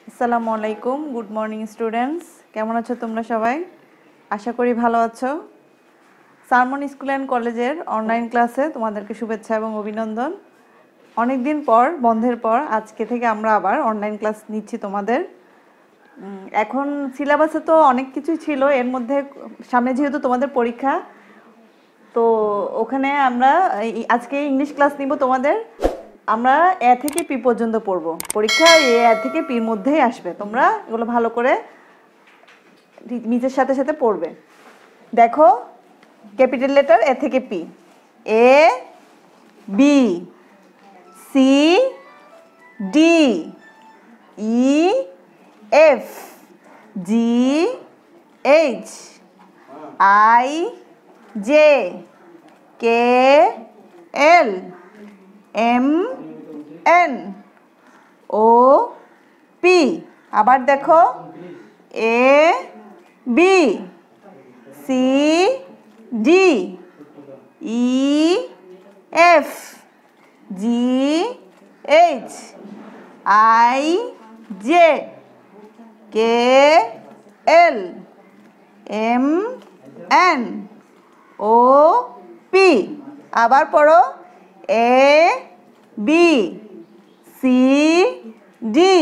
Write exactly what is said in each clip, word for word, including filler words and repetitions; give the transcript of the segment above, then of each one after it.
আসসালামু আলাইকুম, good morning students. কেমন আছো তোমরা সবাই? আশা করি ভালো আছো। সারমন স্কুল অ্যান্ড কলেজের অনলাইন ক্লাসে তোমাদেরকে শুভেচ্ছা এবং অভিনন্দন। অনেক দিন পর, বন্ধের পর আজকে থেকে আমরা আবার অনলাইন ক্লাস নিচ্ছি তোমাদের। এখন সিলেবাসে তো অনেক কিছুই ছিল, এর মধ্যে সামনে যেহেতু তোমাদের পরীক্ষা, তো ওখানে আমরা আজকে ইংলিশ ক্লাস নিব তোমাদের। আমরা এ থেকে পি পর্যন্ত পড়ব। পরীক্ষা এ থেকে পির মধ্যেই আসবে, তোমরা এগুলো ভালো করে নিজের সাথে সাথে পড়বে। দেখো, ক্যাপিটাল লেটার এ থেকে P: A, B, C, D, E, F, G, H, I, J, K, L, M, N, O, P. আবার দেখো, A, B, C, D, E, F, G, H, I, J, K, L, M, N, O, P. আবার পড়ো, A, B, C, D,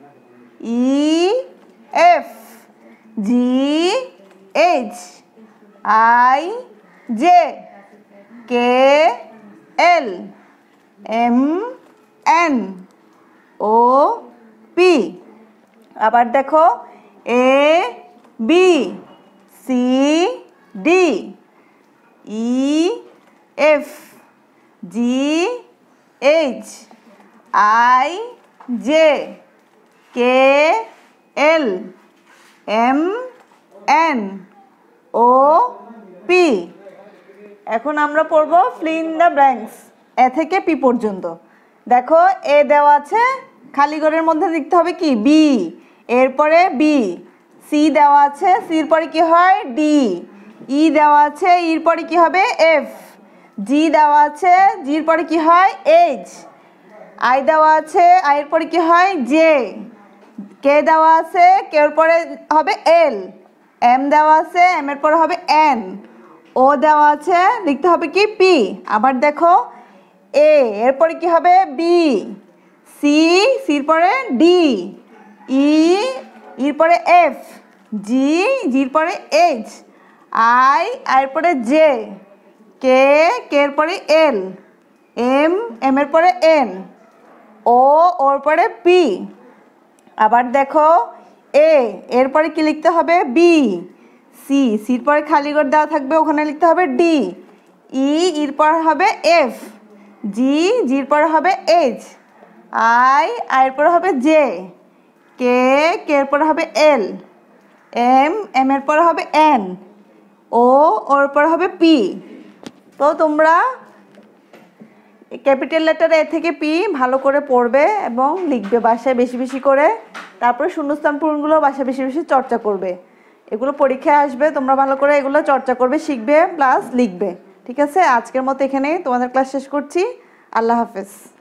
E, F, G, H, I, J, K, L, M, N, O, P. আবার দেখো, A, B, C, D, E, F, G, H, I, J, K, L, M, N, O, P. এখন আমরা পড়ব fill in the blanks A থেকে P পর্যন্ত। দেখো, এ দেওয়া আছে, খালি ঘরের মধ্যে লিখতে হবে কি? বি। এরপরে বি। সি দেওয়া আছে, সির পরে কি হয়? ডি। ই দেওয়া আছে, ইর পরে কি হবে? এফ। জি দেওয়া আছে, জির পরে কি হয়? এইচ। আই দেওয়া আছে, আইয়ের পরে কি হয়? জে। কে দেওয়া আছে, কের পরে হবে এল। এম দেওয়া আছে, এম এর পরে হবে এন। ও দেওয়া আছে, লিখতে হবে কি? পি। আবার দেখো, এ এরপরে কি হবে? বি। সি, সির পরে ডি। ই, ইর পরে এফ। জি, জির পরে এইচ। আই, আইয়ের পরে জে। কে, কের পরে এল। এম, এম এর পরে এন। ও, ওর পরে পি। আবার দেখো, এ এরপরে কি লিখতে হবে? বি। সি, সির পরে খালি ঘর দেওয়া থাকবে, ওখানে লিখতে হবে ডি। ই, ইর পর হবে এফ। জি, জির পরে হবে এইচ। আই, আইয়ের পরে হবে জে। কে, কের পরে হবে এল। এম, এম এর পরে হবে এন। ও, ওর পরে হবে পি। তো তোমরা ক্যাপিটাল লেটার এ থেকে পি ভালো করে পড়বে এবং লিখবে বাসায় বেশি বেশি করে। তারপরে শূন্যস্থান পূরণগুলো বাসায় বেশি বেশি চর্চা করবে। এগুলো পরীক্ষায় আসবে, তোমরা ভালো করে এগুলো চর্চা করবে, শিখবে প্লাস লিখবে। ঠিক আছে, আজকের মতো এখানেই তোমাদের ক্লাস শেষ করছি। আল্লাহ হাফেজ।